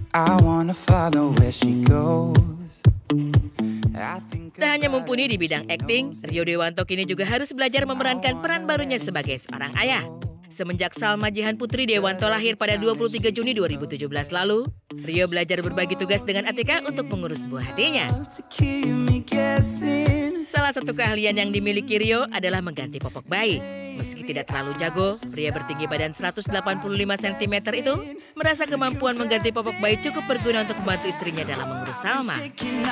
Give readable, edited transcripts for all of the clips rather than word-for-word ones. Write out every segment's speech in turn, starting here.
I wanna follow where she goes. Tak hanya mumpuni di bidang akting, Rio Dewanto kini juga harus belajar memerankan peran barunya sebagai seorang ayah. Semenjak Salma Jihan Putri Dewanto lahir pada 23 Juni 2017 lalu, Rio belajar berbagi tugas dengan Atika untuk mengurus buah hatinya. Salah satu keahlian yang dimiliki Rio adalah mengganti popok bayi. Meski tidak terlalu jago, pria bertinggi badan 185 cm itu merasa kemampuan mengganti popok bayi cukup berguna untuk membantu istrinya dalam mengurus Salma.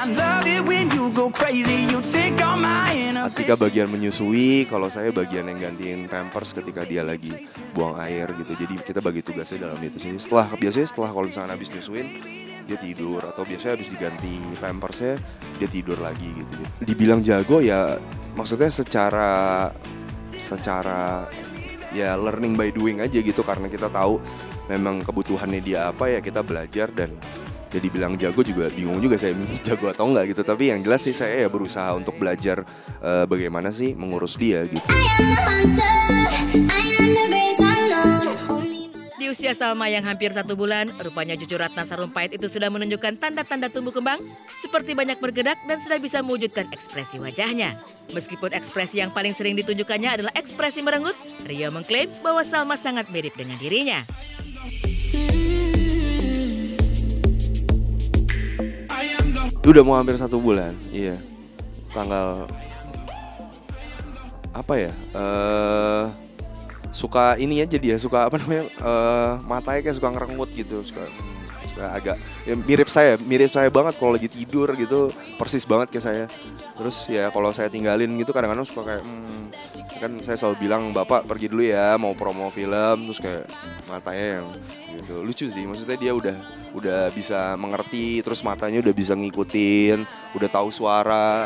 Atika bagian menyusui, kalau saya bagian yang gantiin pampers ketika dia lagi buang air gitu. Jadi kita bagi tugasnya dalam itu sih. Biasanya setelah kalau misalnya habis nyusuin dia tidur, atau biasanya habis diganti pampersnya dia tidur lagi gitu. Dibilang jago ya maksudnya secara ya learning by doing aja gitu, karena kita tahu memang kebutuhannya dia apa, ya kita belajar. Dan jadi bilang jago juga bingung juga saya jago atau enggak gitu, tapi yang jelas sih saya ya berusaha untuk belajar bagaimana sih mengurus dia gitu. Di usia Salma yang hampir 1 bulan, rupanya cucu Ratna Sarumpait itu sudah menunjukkan tanda-tanda tumbuh kembang, seperti banyak bergerak dan sudah bisa mewujudkan ekspresi wajahnya. Meskipun ekspresi yang paling sering ditunjukkannya adalah ekspresi merenggut, Rio mengklaim bahwa Salma sangat mirip dengan dirinya. Udah mau hampir 1 bulan, iya. Tanggal apa ya? Suka ini aja dia, suka apa namanya, matanya kayak suka ngerengut gitu, suka agak ya mirip saya banget kalau lagi tidur gitu, persis banget kayak saya. Terus ya kalau saya tinggalin gitu kadang-kadang suka kayak kan saya selalu bilang bapak pergi dulu ya mau promo film, terus kayak matanya yang gitu. Lucu sih, maksudnya dia udah bisa mengerti, terus matanya udah bisa ngikutin, udah tahu suara.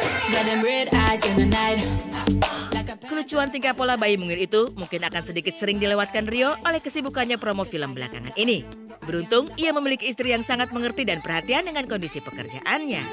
Kelucuan tingkah pola bayi mungil itu mungkin akan sedikit sering dilewatkan Rio oleh kesibukannya promo film belakangan ini. Beruntung ia memiliki istri yang sangat mengerti dan perhatian dengan kondisi pekerjaannya.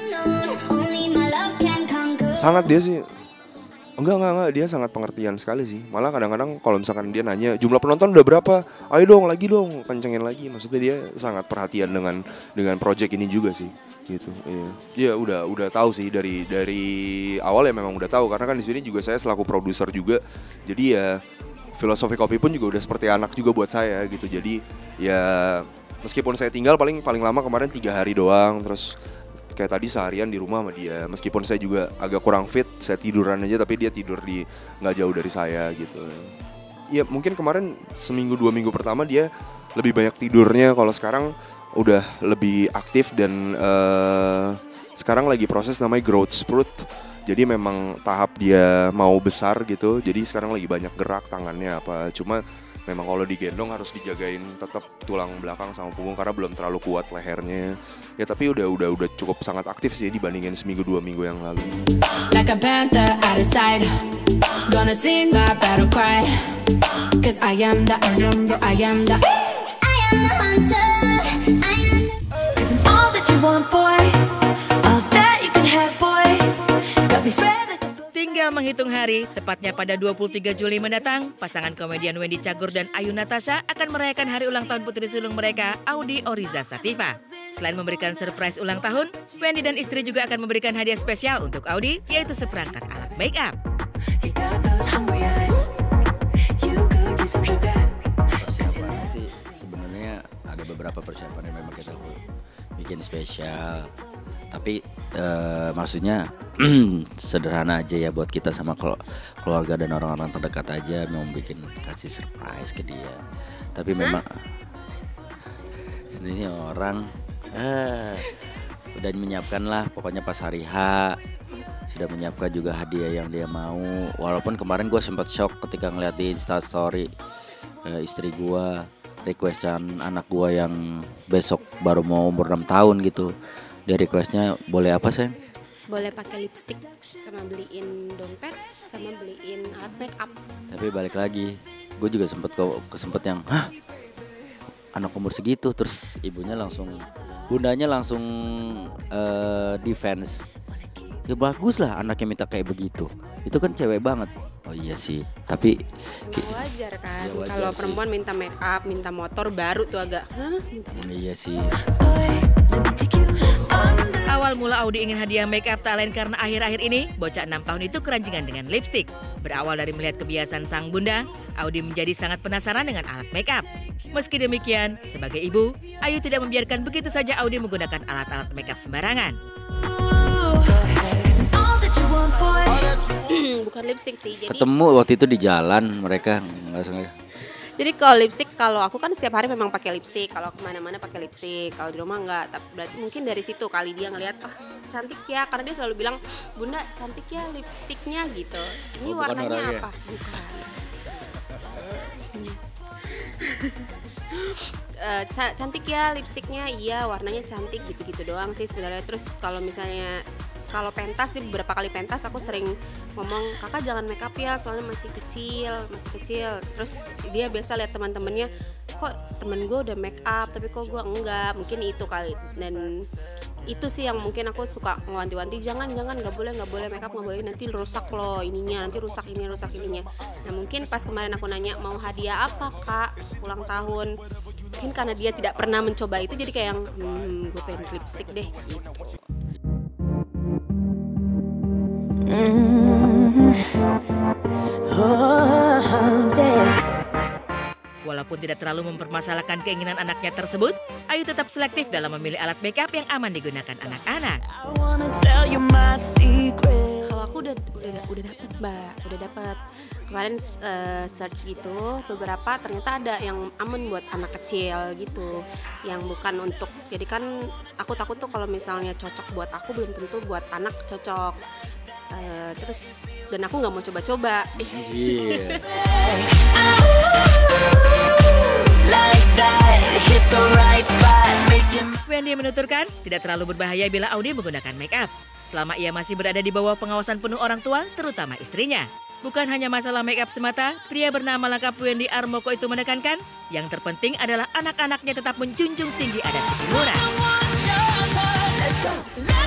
Sangat dia sih. Enggak, dia sangat pengertian sekali sih. Malah kadang-kadang kalau misalkan dia nanya jumlah penonton udah berapa, ayo dong lagi dong, kencengin lagi. Maksudnya dia sangat perhatian dengan project ini juga sih, gitu. Iya, udah tahu sih dari awal ya, memang udah tahu, karena kan di sini juga saya selaku produser juga. Jadi ya filosofi kopi pun juga udah seperti anak juga buat saya gitu. Jadi ya meskipun saya tinggal paling lama kemarin 3 hari doang, terus kayak tadi seharian di rumah sama dia. Meskipun saya juga agak kurang fit, saya tiduran aja, tapi dia tidur di nggak jauh dari saya gitu. Ya mungkin kemarin seminggu 2 minggu pertama dia lebih banyak tidurnya. Kalau sekarang udah lebih aktif dan sekarang lagi proses namanya growth spurt. Jadi memang tahap dia mau besar gitu. Jadi sekarang lagi banyak gerak tangannya apa. Cuma memang kalau digendong harus dijagain tetap tulang belakang sama punggung karena belum terlalu kuat lehernya. Ya tapi udah cukup sangat aktif sih dibandingin seminggu 2 minggu yang lalu. Like a panther out of sight, gonna sing my battle cry, 'cause I am the hunter, I am the hunter, I am the 'cause I'm all that you want boy, all that you can have boy, got me spread. Tinggal menghitung hari, tepatnya pada 23 Juli mendatang, pasangan komedian Wendy Cagur dan Ayu Natasha akan merayakan hari ulang tahun putri sulung mereka, Audi Oriza Sativa. Selain memberikan surprise ulang tahun, Wendy dan istri juga akan memberikan hadiah spesial untuk Audi, yaitu seperangkat alat make up. Persiapannya sih sebenarnya ada beberapa persiapan yang memang kita bikin spesial. Tapi maksudnya sederhana aja ya buat kita sama keluarga dan orang-orang terdekat aja, mau bikin kasih surprise ke dia. Tapi memang ini orang udah menyiapkan lah, pokoknya pas hari H sudah menyiapkan juga hadiah yang dia mau. Walaupun kemarin gue sempat shock ketika ngeliat di Instastory istri gue requestan anak gue yang besok baru mau umur 6 tahun gitu. Dia requestnya boleh apa sayang? Boleh pakai lipstick, sama beliin dompet, sama beliin alat make up. Tapi balik lagi, gue juga kesempet yang, anak umur segitu, terus bundanya langsung defense. Ya bagus lah anaknya minta kayak begitu. Itu kan cewek banget. Oh iya sih, tapi Wajar kan, Ya, wajar kalau sih. perempuan minta make up, minta motor baru tuh agak, iya sih. Awal mula Audi ingin hadiah make up tak lain karena akhir-akhir ini bocah 6 tahun itu keranjingan dengan lipstik. Berawal dari melihat kebiasaan sang bunda, Audi menjadi sangat penasaran dengan alat make up. Meski demikian, sebagai ibu, Ayu tidak membiarkan begitu saja Audi menggunakan alat-alat make up sembarangan. bukan lipstick sih. Jadi Ketemu waktu itu di jalan mereka nggak sengaja. Jadi kalau lipstick, kalau aku kan setiap hari memang pakai lipstick. Kalau kemana-mana pakai lipstick. Kalau di rumah enggak. Tapi berarti mungkin dari situ kali dia ngelihat, cantik ya. Karena dia selalu bilang, bunda cantik ya lipstiknya gitu. Ini Oh, bukan warnanya orangnya. apa? Bukan. Cantik ya lipstiknya, iya warnanya cantik gitu-gitu doang sih sebenarnya. Terus kalau misalnya kalau pentas nih, beberapa kali pentas aku sering ngomong, kakak jangan make up ya soalnya masih kecil. Terus dia biasa lihat teman-temannya, kok temen gue udah make up tapi kok gue enggak, mungkin itu kali. Dan itu sih yang mungkin aku suka ngewanti-wanti, jangan nggak boleh make up, nggak boleh, nanti rusak loh ininya, nanti rusak ininya. Nah mungkin pas kemarin aku nanya mau hadiah apa kak ulang tahun, mungkin karena dia tidak pernah mencoba itu jadi kayak yang gue pengen lipstick deh gitu. Walaupun tidak terlalu mempermasalahkan keinginan anaknya tersebut, Ayu tetap selektif dalam memilih alat make up yang aman digunakan anak-anak. Kalau aku udah dapat mbak, kemarin search gitu beberapa, ternyata ada yang aman buat anak kecil gitu, yang bukan untuk, jadi kan aku takut tuh kalau misalnya cocok buat aku belum tentu buat anak cocok. Terus dan aku nggak mau coba-coba. Iya. Wendy menuturkan tidak terlalu berbahaya bila Audi menggunakan make up, selama ia masih berada di bawah pengawasan penuh orang tua, terutama istrinya. Bukan hanya masalah make up semata, pria bernama lengkap Wendy Armoko itu menekankan, yang terpenting adalah anak-anaknya tetap menjunjung tinggi adat ketimuran.